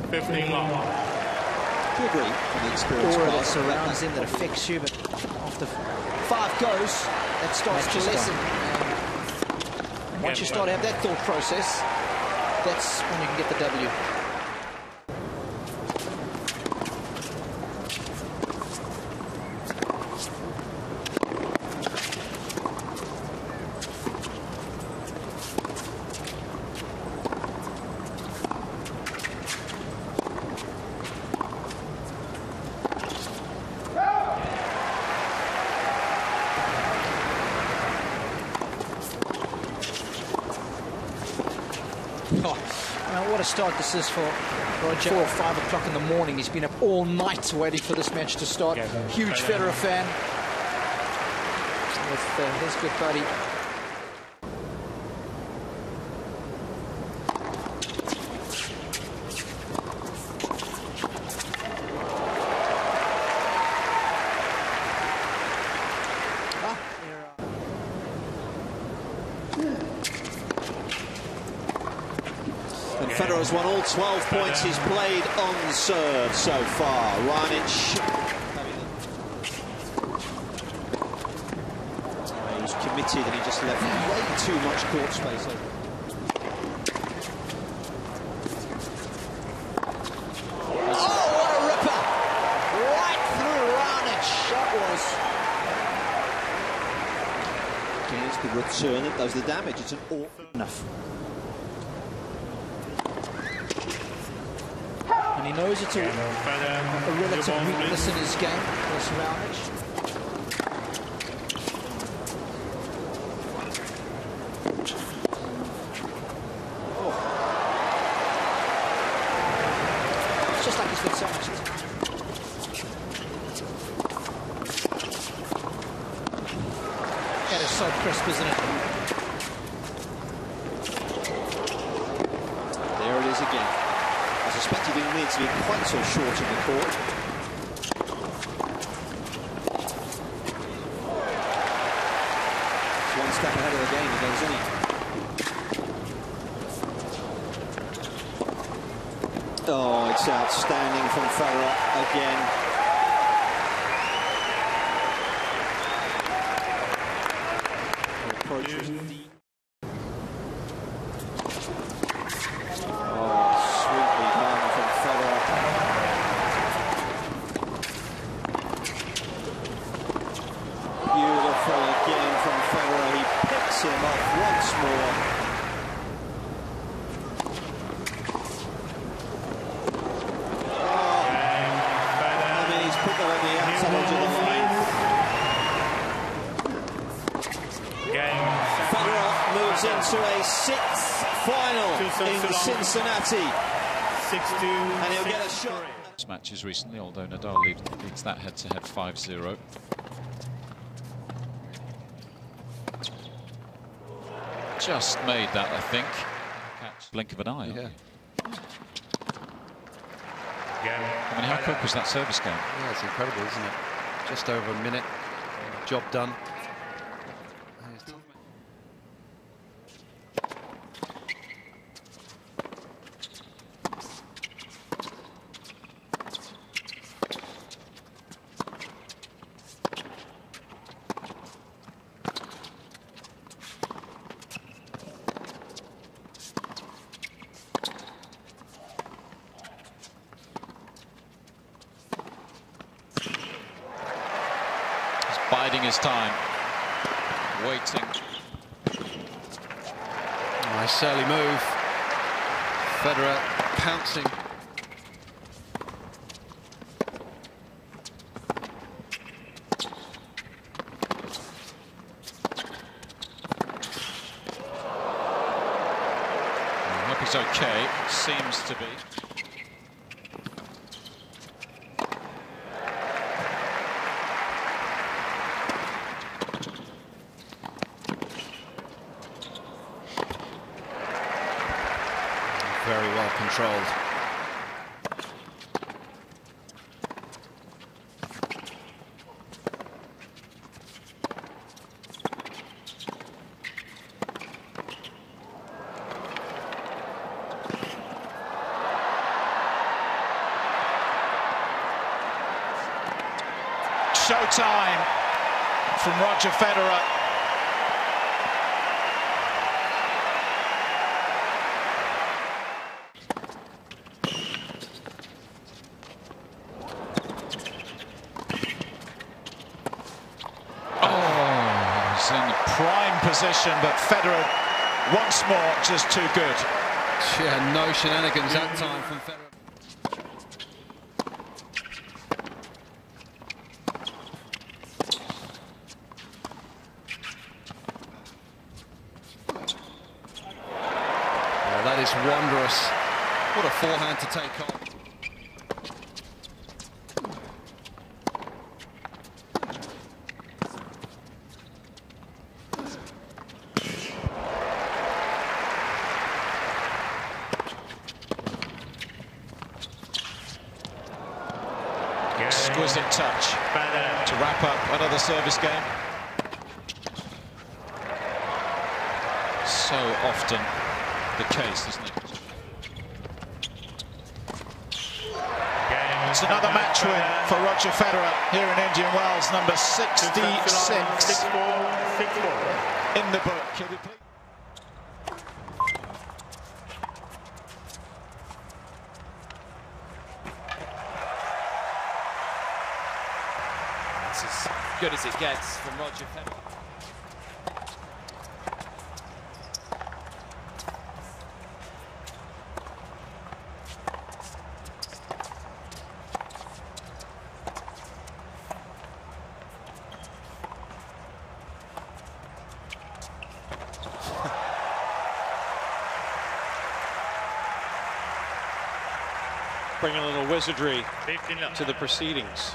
15 long. To agree from the experience Aura that class. surrounds him that affects you, but after 5 goes, that starts to lessen. And once you start to have that thought process, that's when you can get the W. Now, what a start this is for Roger. 4 or 5 o'clock in the morning. He's been up all night waiting for this match to start. Huge Federer fan with his good buddy. And Federer has won all 12 points he's played on serve so far. Raonic. He was committed and he just left way too much court space open. Oh, what a ripper! Right through Raonic. That was. Again, it's the return that does the damage. It's an awful Enough. And he knows it's a relative weakness in his game, this Raonic. It's just like he's got so much time. That is so crisp, isn't it? There it is again. I suspect he didn't need to be quite so short in the court. It's one step ahead of the game again, isn't he? Oh, it's outstanding from Federer again. Approaches the... Beautiful again from Federer. He picks him up once more. Oh, I mean, he's put them on the outside edge of the line. Federer moves into a 6th final in Cincinnati. 6-2. And he'll get a shot. Matches recently, although Nadal leads that head-to-head 5-0. Just made that, I think. Catch blink of an eye. Yeah. I mean, how quick was that service game? Yeah, it's incredible, isn't it? Just over a minute. Job done. Biding his time, waiting. Nice early move. Federer pouncing. I hope he's okay. Seems to be. Very well controlled. showtime from Roger Federer. Oh, he's in prime position, but Federer once more just too good. Yeah, no shenanigans that time from Federer. That is wondrous. What a forehand to take on. Exquisite touch to wrap up another service game. So often the case, isn't it? It's another match win for Roger Federer here in Indian Wells, number 66 in the book. He'll be pleased. It's as good as it gets from Roger Federer. Bring a little wizardry to the proceedings.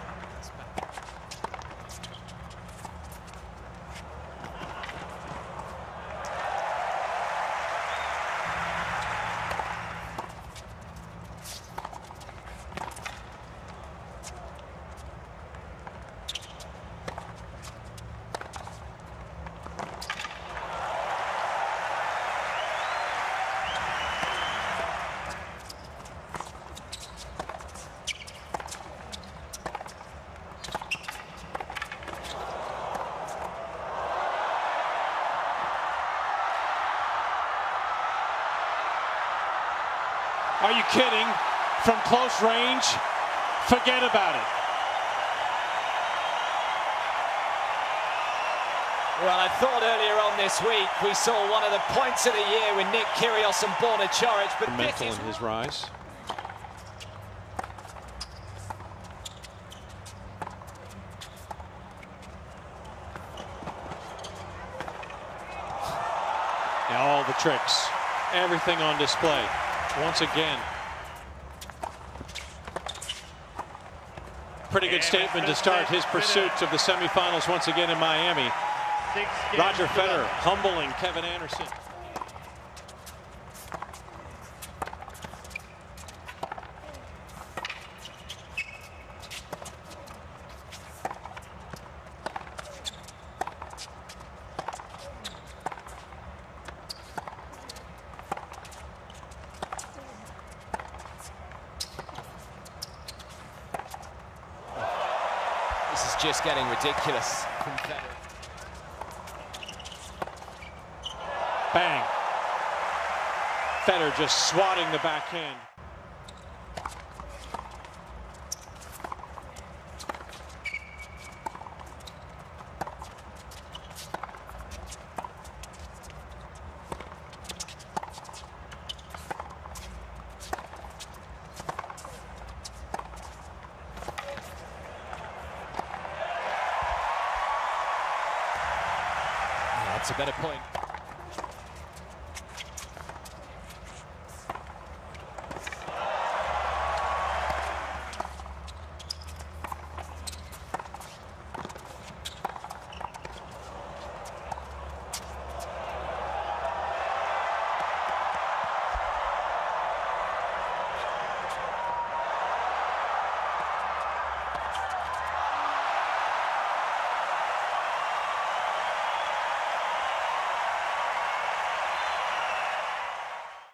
Are you kidding? From close range? Forget about it. Well, I thought earlier on this week we saw one of the points of the year with Nick Kyrgios and Borna Coric, but Mental in his rise. Now all the tricks, everything on display. Once again. Pretty good statement to start his pursuit of the semifinals once again in Miami. Roger Federer humbling Kevin Anderson. this is just getting ridiculous from Federer. Bang. Federer just swatting the backhand. That's a better point.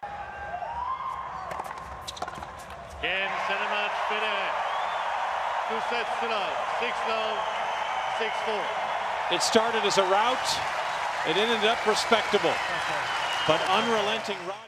Game, set a match, Federer. sets tonight. 6-0, 6-4. It started as a rout. It ended up respectable. But unrelenting Roger.